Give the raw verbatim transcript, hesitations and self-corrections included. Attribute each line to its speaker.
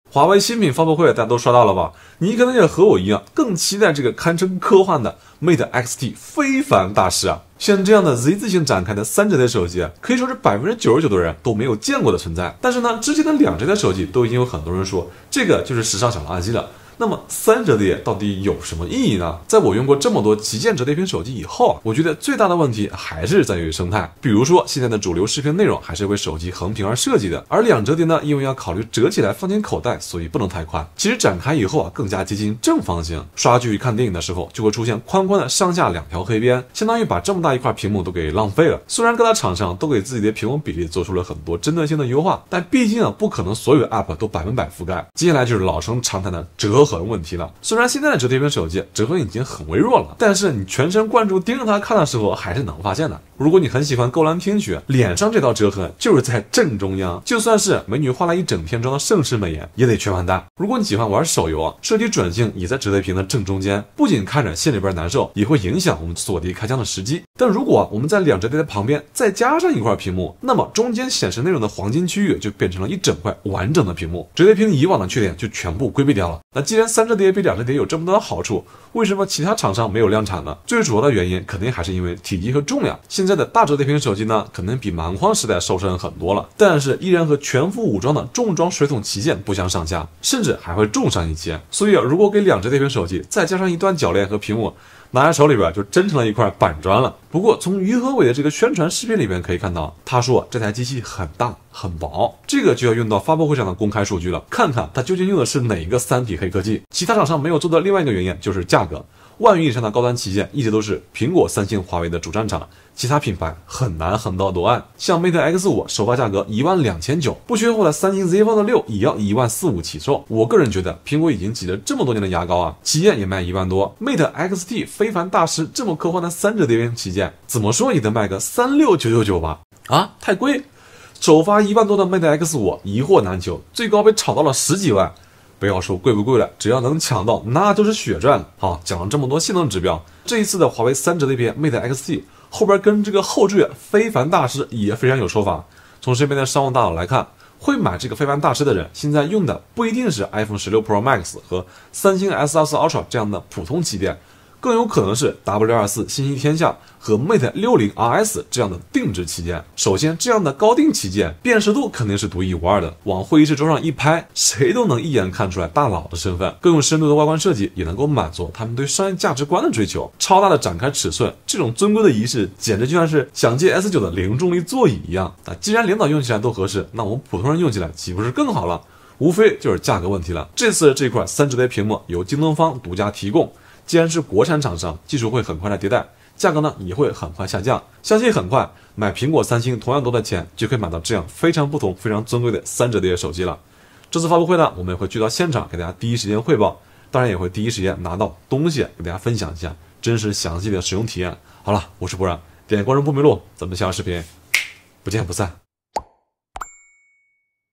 Speaker 1: 华为新品发布会大家都刷到了吧？你可能也和我一样，更期待这个堪称科幻的 Mate X T 非凡大师啊！像这样的 Z 字形展开的三折叠手机，可以说是百分之九十九的人都没有见过的存在。但是呢，之前的两折叠手机都已经有很多人说这个就是时尚小垃圾了。那么三折叠到底有什么意义呢？在我用过这么多旗舰折叠屏手机以后啊，我觉得最大的问题还是在于生态。比如说现在的主流视频内容还是为手机横屏而设计的，而两折叠呢，因为要考虑折起来放进口袋，所以不能太宽。其实展开以后啊，更加接近正方形。刷剧看电影的时候，就会出现宽宽的上下两条黑边，相当于把这么大一块屏幕都给浪费了。虽然各大厂商都给自己的屏幕比例做出了很多针对性的优化，但毕竟啊，不可能所有的 App 都百分百覆盖。接下来就是老生常谈的折痕问题了。虽然现在的折叠屏手机折痕已经很微弱了，但是你全神贯注盯着它看的时候，还是能发现的。如果你很喜欢勾栏听曲，脸上这道折痕就是在正中央，就算是美女画了一整篇妆的盛世美颜，也得全完蛋。如果你喜欢玩手游啊，设计转镜也在折叠屏的正中间，不仅看着心里边难受，也会影响我们锁敌开枪的时机。但如果我们在两折叠的旁边再加上一块屏幕，那么中间显示内容的黄金区域就变成了一整块完整的屏幕，折叠屏以往的缺点就全部规避掉了。那既然三折叠比两折叠有这么多的好处，为什么其他厂商没有量产呢？最主要的原因肯定还是因为体积和重量。现在的大折叠屏手机呢，可能比蛮荒时代瘦身很多了，但是依然和全副武装的重装水桶旗舰不相上下，甚至还会重上一阶。所以如果给两折叠屏手机再加上一段铰链和屏幕，拿在手里边就真成了一块板砖了。不过从于和伟的这个宣传视频里边可以看到，他说这台机器很大很薄，这个就要用到发布会上的公开数据了，看看他究竟用的是哪一个三体黑科技。其他厂商没有做的另外一个原因就是价格，万元以上的高端旗舰一直都是苹果、三星、华为的主战场，其他品牌很难横刀夺爱。像 Mate X 五 首发价格一万两千九百，不缺货的三星 Z Fold 六也要一万四五起售。我个人觉得苹果已经挤了这么多年的牙膏啊，旗舰也卖一万多。Mate X T 非凡大师这么科幻的三折叠屏旗舰，怎么说也得卖个三六九九九吧？啊，太贵！首发一万多的 Mate X 五 一货难求，最高被炒到了十几万。不要说贵不贵了，只要能抢到，那就是血赚了。好，讲了这么多性能指标，这一次的华为三折叠屏 Mate X T 后边跟这个后缀非凡大师也非常有说法。从身边的商务大佬来看，会买这个非凡大师的人，现在用的不一定是 iPhone 十六 Pro Max 和三星 S 二十四 Ultra 这样的普通旗舰，更有可能是 W 二十四 信息天下和 Mate 六十 R S 这样的定制旗舰。首先，这样的高定旗舰辨识度肯定是独一无二的，往会议室桌上一拍，谁都能一眼看出来大佬的身份。更有深度的外观设计也能够满足他们对商业价值观的追求。超大的展开尺寸，这种尊贵的仪式简直就像是想借 S 九 的零重力座椅一样啊！既然领导用起来都合适，那我们普通人用起来岂不是更好了？无非就是价格问题了。这次这块三折叠屏幕由京东方独家提供，既然是国产厂商，技术会很快的迭代，价格呢也会很快下降。相信很快买苹果、三星同样多的钱，就可以买到这样非常不同、非常尊贵的三折叠手机了。这次发布会呢，我们也会聚到现场给大家第一时间汇报，当然也会第一时间拿到东西给大家分享一下真实详细的使用体验。好了，我是博然，点关注不迷路，咱们下个视频不见不散。